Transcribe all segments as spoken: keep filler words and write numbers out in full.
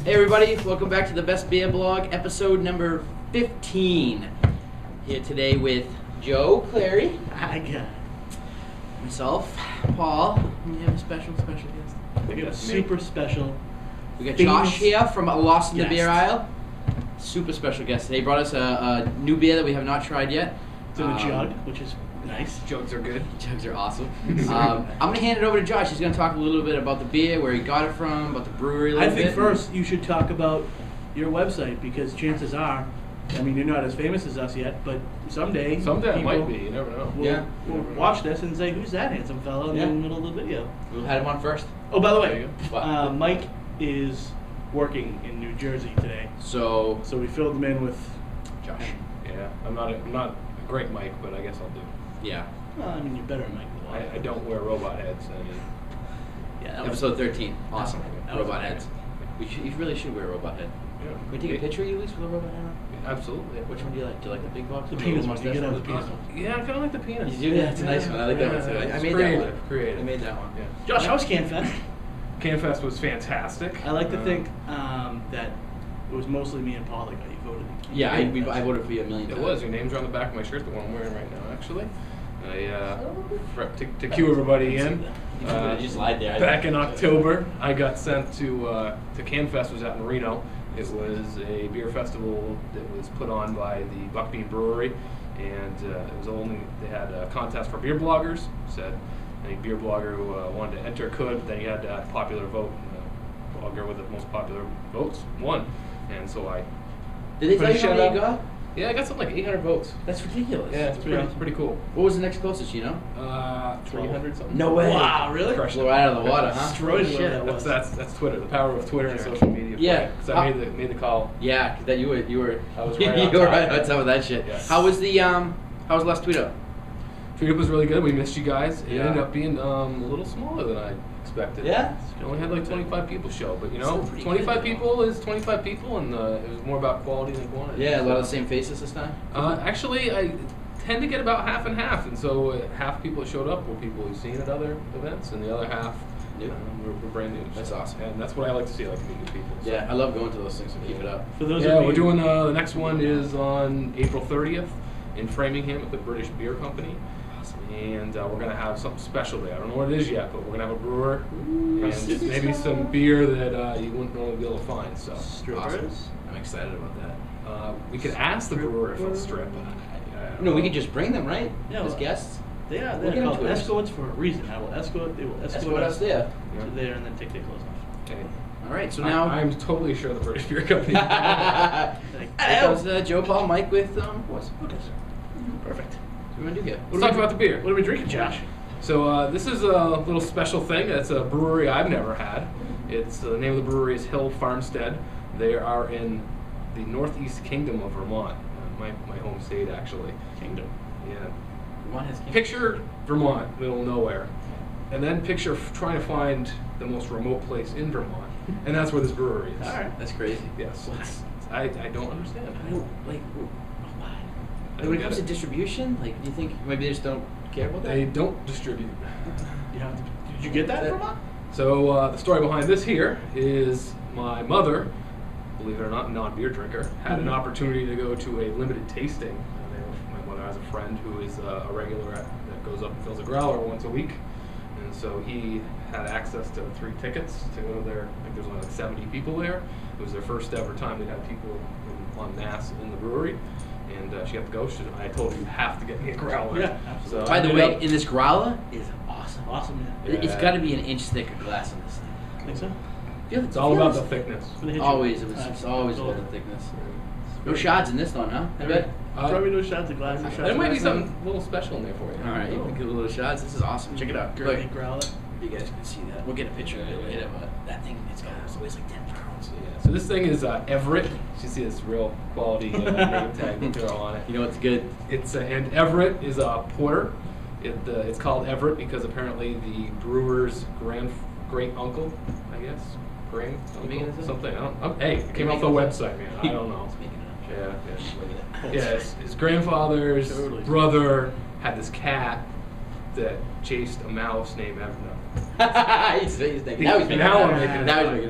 Hey everybody, welcome back to the Best Beer Blog, episode number fifteen. Here today with Joe Clary. Hi, guys. Myself, Paul. And we have a special, special guest. We got a super special. We got famous Josh here from Lost in the guest. Beer Aisle. Super special guest today. He brought us a, a new beer that we have not tried yet. It's in a Um, jug, which is nice. Jugs are good. Jugs are awesome. um, I'm going to hand it over to Josh. He's going to talk a little bit about the beer, where he got it from, about the brewery a I little think bit. first you should talk about your website because chances are, I mean, you're not as famous as us yet, but someday Someday it people might be. You never know. will, Yeah. will watch this and say, "Who's that handsome fellow in Yeah. the middle of the video?" We'll have him on first. Oh, by the There way, you What? uh, Mike is working in New Jersey today, So, so we filled him in with Josh. Yeah, I'm not. A, I'm not a great Mike, but I guess I'll do. Yeah. Well, I mean, you're better than Mike. than a lot. I, I don't wear robot heads. I mean, Yeah, that was- Episode thirteen. Awesome. That was Robot great. heads. We should, you really should wear a robot head. yeah. Can we take a picture of you, at least, with a robot head on? Absolutely. Which one do you like? Do you like the big box? The or penis one. mustache You get out one? the penis one. Yeah, I kind of like the penis. You do? Yeah, it's a nice one. I like that one too. I, I It's made creative, that one. creative. I made that one. Yeah. Josh, how was CanFest? CanFest was fantastic. I like to Uh, think um, that it was mostly me and Paul that got you voted. Yeah, I, we, CanFest. I voted for you a million It times. was. Your names are on the back of my shirt, the one I'm wearing right now, actually. I, uh, for, to, to cue everybody in. Uh, you just lied there. Back in October, I got sent to uh, to CanFest. Was out in Reno. It was a beer festival that was put on by the Buckbean Brewery, and uh, it was only they had a contest for beer bloggers. Said any beer blogger who uh, wanted to enter could, but then you had to have a popular vote. And the blogger with the most popular votes won, and so I. Did they put tell a you how shout many you out. got? Yeah, I got something like eight hundred votes. That's ridiculous. Yeah, it's pretty, it's pretty cool. What was the next closest, you know? Uh, three hundred something. No way. Wow, really? Crushed Blew it. right out of the water, huh? Destroyed Holy whoever shit. that That's, was. that's that's Twitter, the power of Twitter and Sure. social media. Yeah. Because I How- made the made the call. Yeah, 'cause that you were you were I was right you on were top right of on it. top of that shit. Yes. How was the um? How was the last tweet up? Tweet Up was really good. We missed you guys. It Yeah. ended up being um, a little smaller than I expected. Yeah? It only had like twenty-five people show, but you know, Still pretty twenty-five good, though. people is twenty-five people, and uh, it was more about quality than quantity. Yeah, a lot of the same faces this time. Uh, actually, I tend to get about half and half, and so uh, half people that showed up were people we've seen at other events, and the other half New. um, were, were brand new. That's So- awesome. and that's what I like to see. I like to meet new people. So. Yeah, I love going to those things, so keep it up. For those Yeah, of you we're doing uh, the next one is on April thirtieth in Framingham at the British Beer Company. And uh, we're going to have something special there. I don't know what it is yet, but we're going to have a brewer and Ooh. maybe some beer that uh, you wouldn't normally be able to find. So strippers. Awesome. I'm excited about that. uh, we could ask the brewer if he'll strip. I, I don't No, we know. could just bring them, right? Yeah, As well, guests. They are. We'll They're get called into it. escorts for a reason. I will escort. They will escort, Escort us there. Yeah. to there and then take their clothes off. Okay. All right, so I- now. I'm totally sure the British Beer Company. Like, That was uh, Joe, Paul, Mike with um. What's okay, sir. Perfect. what do we want to do here? Let's talk about the beer. What are we drinking, Josh? So uh, this is a little special thing. It's a brewery I've never had. It's uh, the name of the brewery is Hill Farmstead. They are in the Northeast Kingdom of Vermont, uh, my my home state actually. Kingdom. Yeah. Vermont has king- Picture Vermont, middle of nowhere, and then picture f- trying to find the most remote place in Vermont, and that's where this brewery is. All right. That's crazy. Yes. It's, I I don't understand. I don't like. Why? I Like, don't when it get comes it. to distribution, like, do you think maybe they just don't care about that? They don't distribute. You have to, did you get that That- from Vermont? So uh, the story behind this here is my mother, believe it or not, non-beer drinker, had an Mhm. opportunity to go to a limited tasting. Uh, they were- my mother has a friend who is uh, a regular at, that goes up and fills a growler once a week, and so he had access to three tickets to go to their. I think there's only like seventy people there. It was their first ever time they'd had people in, en masse in the brewery. And uh, she got to go. She said, I told you, you have to get me a growler. Yeah, absolutely. So By I the ended way, up- in this growler is awesome. Awesome. Yeah. It- It's Yeah. got to be an inch thick of glass in this thing. Think so? Feel- it's all feel about this- the thickness. Gonna hit you. Always, it was Uh, it's always so- about the thickness. No shots in this one, huh? I bet. Uh, Probably no shots of glass. No shots There of might be glass. something a little special in there for you. All right, you can give a little shots. This is awesome. Check it out. Look, Girly growler. you guys can see that. We'll get a picture of it later, but that thing, it's got it's always like ten pounds. Yeah, so this thing is uh, Everett. You see this real quality uh, name tag material on it. You know what's good? It's uh, and Everett is a porter. It uh, it's called Everett because apparently the brewer's grand great uncle, I guess, grand making uncle, this up? something. I don't. Oh, hey, it came You off the making this website, man. I don't know. Just making it up. Yeah, yeah. Look at that. Yeah, his, his grandfather's Totally. brother had this cat that chased a mouse named Everett. he's, he's thinking, now he's making Now it I'm up. making it Now up. he's making it up.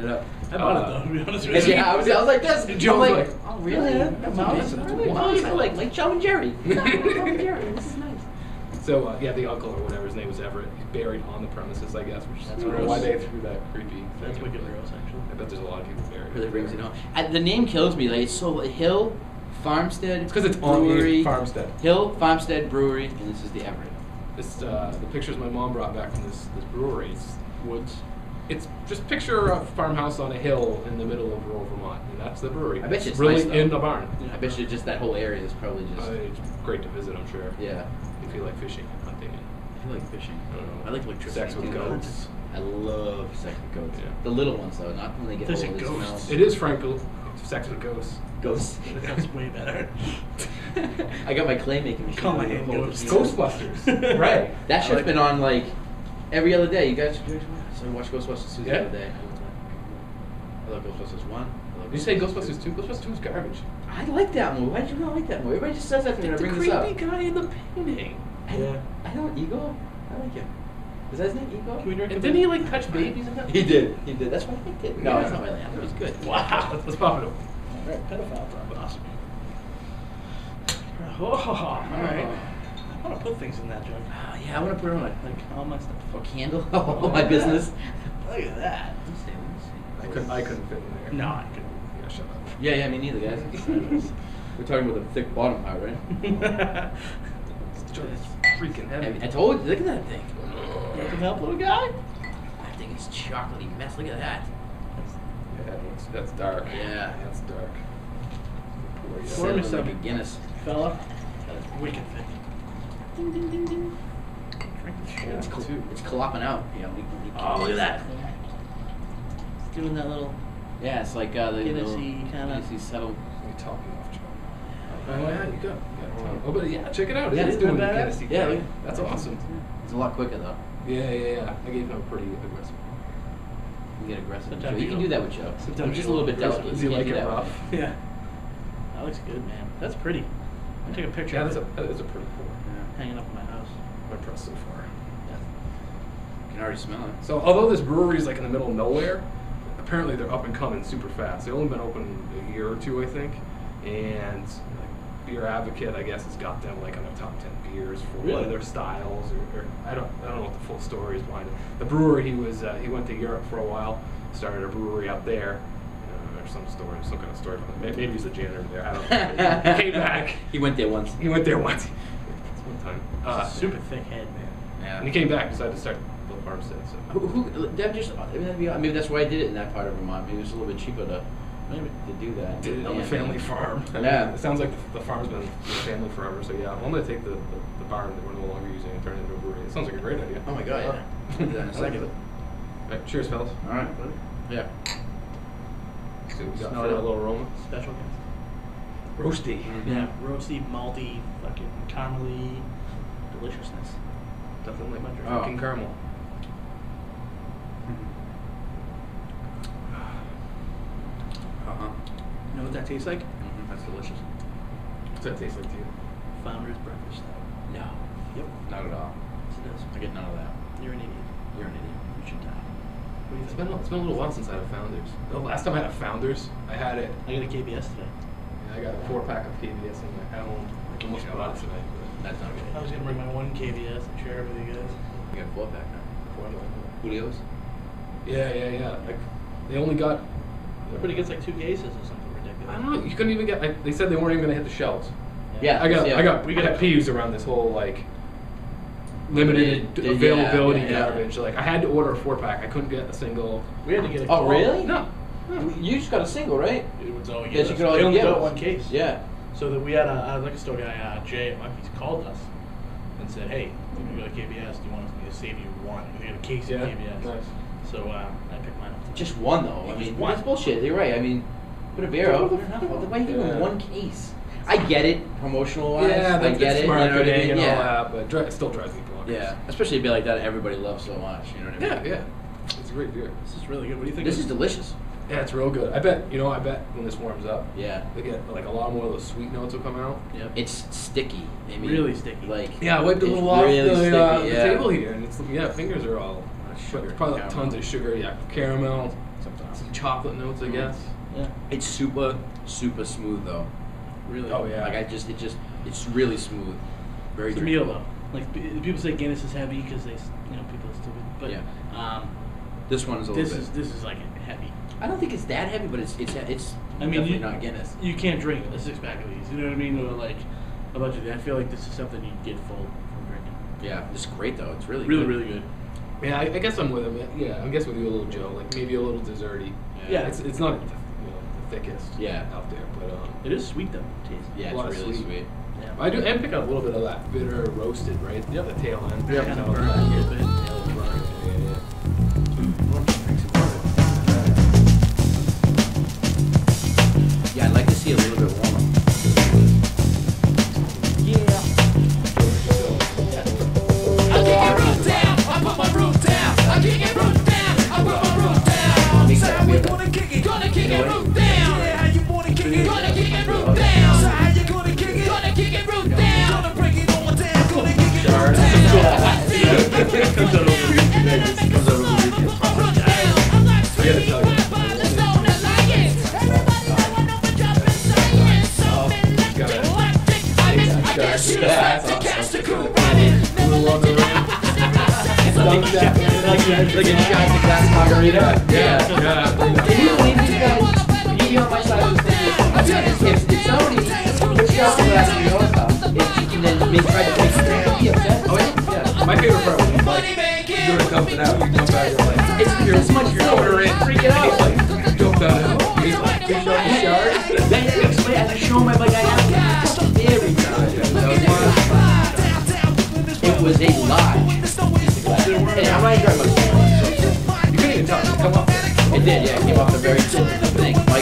I bought Uh, it though, to be honest with Yeah, you. I was, I was like this. Joe I'm was like, like, oh really? yeah, That's mouse, amazing. really? Mouse, I like like Tom and Jerry. Tom and Jerry. This is nice. So uh, yeah, the uncle or whatever his name was Everett. He's buried on the premises, I guess. Which is That's I don't know gross. why they threw that creepy. That's thing in, wicked but gross, actually. I bet there's a lot of people buried. Really brings it home. And the name kills me. Like it's so Hill Farmstead. It's 'cause it's on the Brewery. farmstead. Hill Farmstead Brewery, and this is the Everett. This uh, the pictures my mom brought back from this this brewery. It's, Woods. it's just picture a farmhouse on a hill in the middle of rural Vermont, and that's the brewery. I bet you it's really nice, though. in a barn. I bet you just that whole area is probably just Uh, it's great to visit, I'm sure. yeah. If you like fishing and hunting. And, I feel like fishing. I don't know. I like electricity. Sex with too. goats. I love sex with goats. Yeah. The little ones though, not when they get There's old. a It ghost. smells. It is Frankel. Sex with ghosts. Ghosts. That's way better. I got my clay making machine. Call my on the hand whole ghosts. machine. Ghostbusters. Right. That I shit's like been it. on like every other day. You guys, you guys so I watch Ghostbusters two the Yeah? other day. I love Ghostbusters one. I love Did you say Ghostbusters two? Ghostbusters two is garbage. I like that movie. Why did you not like that movie? Everybody just says that to me when I The bring creepy this up. guy in the painting. I, Yeah. I don't Ego. I like him. Is that his name? Ego? Can we drink And a didn't bit? he like touch babies and that? He did. He did. That's why I liked it. No, Yeah. it's not my land. It was good. Wow. Let's, let's pop it up. Alright, pedophile problem. Awesome. Oh, alright. I want to put things in that jug. Oh, yeah, I want to put it on a Like all my stuff. for candle. Oh, my business. Look at that. Let me see. Let me see. I couldn't. I couldn't fit in there. No, I couldn't. Yeah, shut up. Yeah, yeah, me neither, guys. We're talking about the thick bottom part, right? It's just freaking I, heavy. I told you. Look at that thing. You can help, little guy? That thing is chocolatey mess. Look at that. Yeah, that's, that's dark. Yeah. That's dark. Poor you. Pour me Settling like a some. Guinness. Fella. That is wicked thick. Ding, ding, ding, ding. Drink the shit. Yeah, It's, it's cl- too. it's clopping out. You know, we, we Oh, look at that. It's doing that little. Yeah, it's like uh, the Guinnessy kinda- Guinnessy settle. You're talking off, Joe. Oh yeah, you go. Yeah, oh, but yeah, check it out. Yeah, it's isn't doing the that badass? Guinnessy Yeah, thing. look. That's awesome. It's a lot quicker though. Yeah, yeah, yeah. I gave him a pretty aggressive. You get aggressive. with Sometimes Joe. You you can do don't. that with Joe. Sometimes I'm you just a little bit don't. delicate. Does You he can't like do it that. rough? Yeah. That looks good, man. That's pretty. I'll take a picture Yeah, of that's a it. that is a pretty pour. Yeah. Hanging up in my house. I'm impressed so far. You can already smell it. So although this brewery is like in the middle of nowhere, apparently they're up and coming super fast. They've only been open a year or two, I think, and like, Beer Advocate, I guess, has got them like on the top ten beers for one Really? of their styles, or, or I don't I don't know what the full story is behind it. The brewery he was uh, he went to Europe for a while, started a brewery up there. Uh, or some story, some kind of story. From it. Maybe he's a janitor there. I don't know. He came back. He went there once. He went there once. One time. Uh, Super thick head, man. Yeah. And he came back and decided to start Bill Farmstead. So. Who, who, that just, maybe, that'd be, maybe that's why I did it in that part of Vermont. Maybe it was a little bit cheaper to, maybe, to do that. Did it on Yeah. the family farm. I mean, Yeah. It sounds like the, the farm's been the family forever. So yeah, I'm gonna take the, the, the barn that we're no longer using and turn it into a brewery. It sounds like a great idea. Oh my god, yeah. We'll do that in a I like second. it. All right, cheers, fellas. All right. Yeah. See what we got Smell for it. a little aroma. Special guest. Roasty. Yeah, roasty, malty, fucking caramely deliciousness. Nothing like my Oh. drinking caramel. Uh-huh. You know what that tastes like? Mm-hmm. That's delicious. What's that taste like to you? Founder's breakfast style. No. Yep. Not at all. Yes, it is. I get none of that. You're an idiot. You're an idiot. You should die. What do you It's think? been, it's been a little while since I had a Founders. The last time I had a Founders, I had it. I got a K B S today. I got a four pack of K B S in my home. I almost Yeah, bought it tonight. That's not good. I was gonna bring my one K B S and share it with you guys. You got a four pack now. But Julio's? yeah, yeah, yeah. Like they only got. Everybody gets like two cases or something ridiculous. I don't know. You couldn't even get. Like, they said they weren't even gonna hit the shelves. Yeah. I got. yeah. I got. We We got got a- peeves around this whole like limited Limited, yeah, availability yeah, yeah. garbage. Like I had to order a four pack. I couldn't get a single. We had to get a Oh, really? No. You just got a single, right? It was all we Yes, get. you could only we only get got one. one case. Yeah. So that we had a, a liquor store guy, uh, Jay at Lucky's, called us and said, "Hey, we got a K B S. Do you want us to save you one? We got a case Yeah. of K B S." Nice. So uh, I picked mine up. Today. Just one though. I Just mean, one. that's bullshit. You're right. I mean, put a beer out. Why are you giving Yeah. one case? I get it, promotional wise. Yeah, I that's get it. You know what I marketing mean? and Yeah. all that, but dri- it still drives me bonkers. Yeah, especially a beer like that everybody loves so much. You know what I mean? Yeah, yeah. It's a great beer. This is really good. What do you think? This of is delicious. Yeah, it's real good. I bet, you know, I bet when this warms up, Yeah. they get like a lot more of those sweet notes will come out. Yep. It's sticky. I mean, Really sticky. Like Yeah, I wiped a it's little off really the, sticky, uh, the yeah. table here, and it's yeah, fingers are all Sugar, probably caramel. tons of sugar. Yeah, caramel. sometimes. Some chocolate notes, I guess. Yeah. It's super, super smooth though. Really. Oh, yeah. Like I just, it just, it's really smooth. Very It's a meal drinkable. though. Like p- people say Guinness is heavy because they, s- you know, people are stupid. But Yeah. um, This one is a little this bit. is this is like heavy. I don't think it's that heavy, but it's it's it's I mean, definitely you, not Guinness. You can't drink a six pack of these. You know what I mean? Or like a bunch of these. I feel like this is something you get full from drinking. Yeah, it's great though. It's really Really, good. really good. Yeah, I, I guess I'm with him. Yeah, I guess with you a little Joe, like maybe a little desserty. Yeah. It's it's not you know, the thickest. Yeah. Out there, but um. It is sweet though. Taste. Yeah, A lot it's of really sweet. sweet. Yeah. I do and pick up a little bit of that bitter roasted, right? Yep. The tail end. Yeah. Kind of burn a little bit. Yeah, yeah, Yeah, I'd like to see a little bit warmer. Yeah. I kick it roof down, I put my roof down. I kick it roof down, I put my roof down. Makes that feel Gonna kick it, gonna kick You know it what? roof down. Yeah, how you wanna kick it? Gonna kick it roof down. So how you gonna kick it? Gonna kick it roof down. Gonna break it all down. Gonna kick it all Sure. down. Comes out over here. Comes over the weekend. I gotta tell you. Like, like a shot of glass margarita. yeah, yeah. Can you believe these guys? You be on my side of the thing. If, if somebody took a shot of glass margarita and then they tried to make it, I'd be upset. Oh yeah. My favorite part was like you're gonna dump it out. You dump out. You're like It's you're as much your order in, freak it out. like dump that out. He's like You show the shards. Then you explain, I show him like I have every time. It was a lie. And I'm not even talking about you couldn't even tell it to come up. it did, yeah, it came off the very tip of the thing. Mike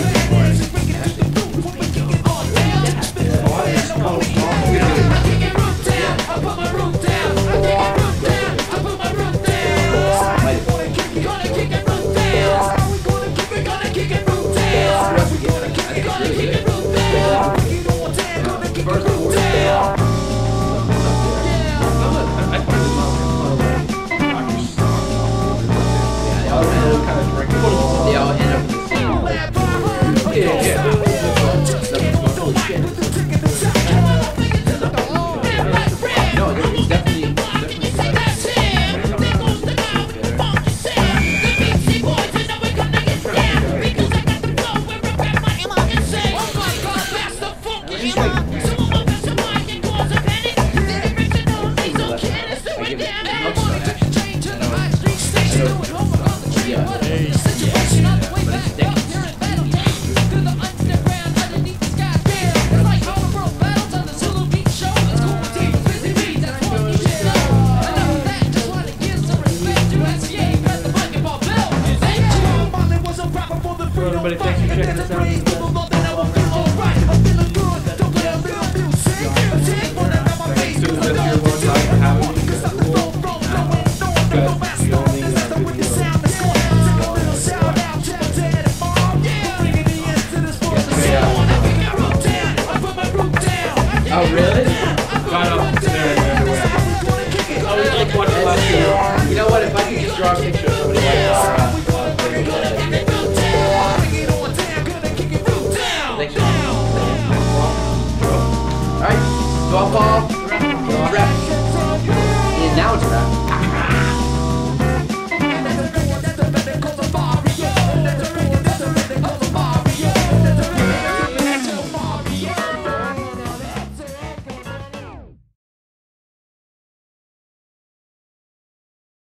I find it not like rocky song. They all end up, Kind of drinking. they all end up in the same place. Yeah, yeah. Holy shit. No, it's definitely, definitely I give it upside actually. I know, I know, yeah, but it's decades. So everybody, thanks for checking us out. Thanks to the Fifth Year One Side for having me. Guys, the only uh, video. Oh really? Got up there and away. I was like watching last year. You know what? If I could just draw a picture of somebody like that. Thanks. All right, golf ball.